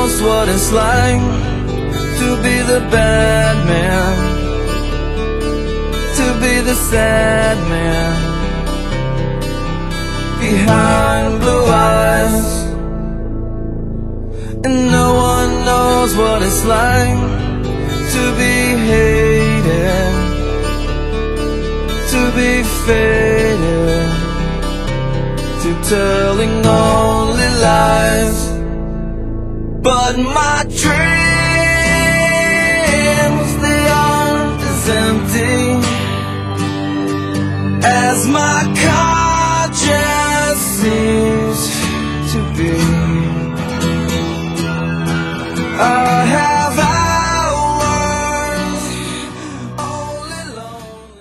knows what it's like to be the bad man, to be the sad man behind blue eyes. And no one knows what it's like to be hated, to be faded, to telling only lies. But my dreams, they aren't as empty as my conscience seems to be. I have hours only lonely.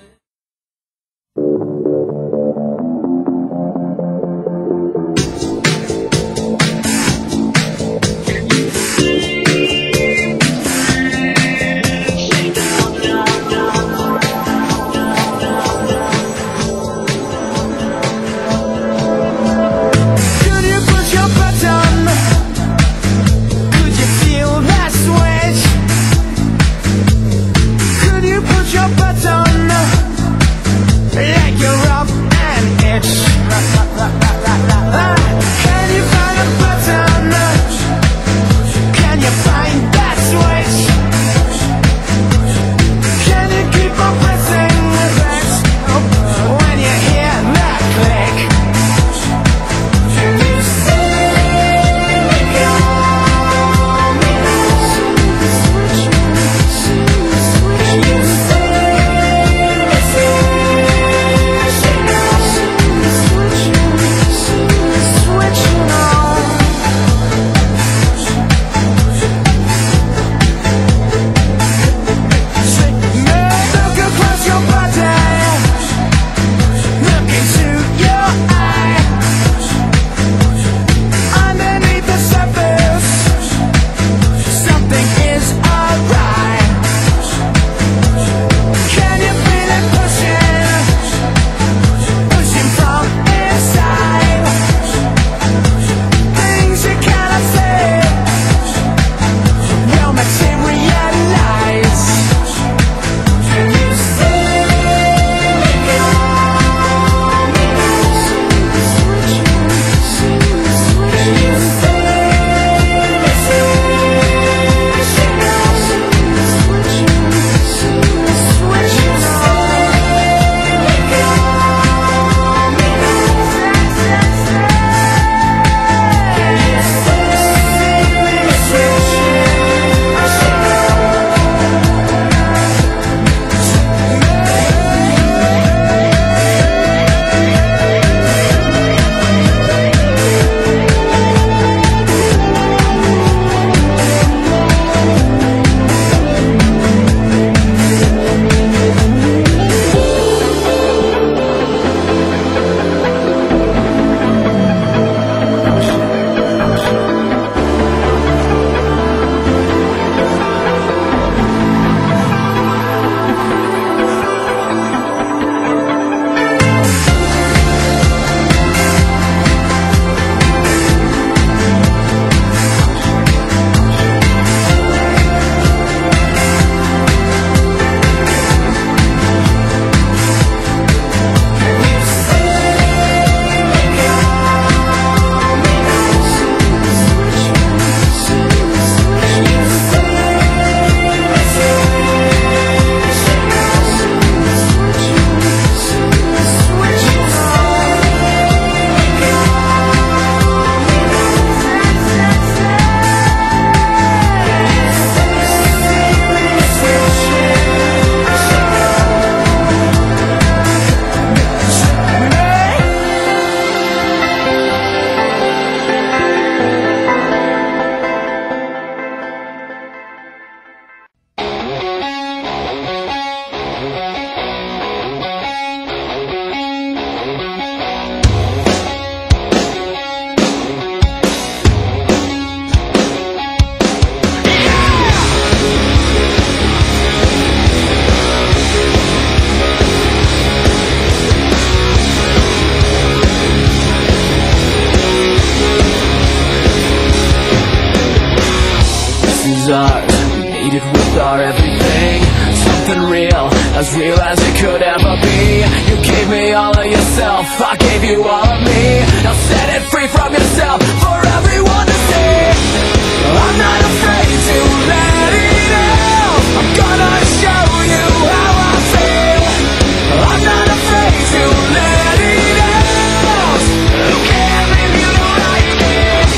was ours, we made it with our everything. Something real as it could ever be. You gave me all of yourself, I gave you all of me. Now set it free from yourself for everyone to see. I'm not afraid to let it out. I'm gonna show you how I feel. I'm not afraid to let it out. Who cares if you don't like it?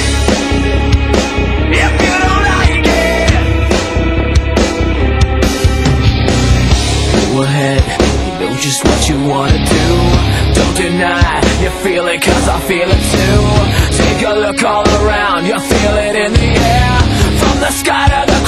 If you don't like it, go ahead, you know just what you wanna do. Don't deny, you feel it cause I feel it too. Take a look all around, you feel it in the air. From the sky to the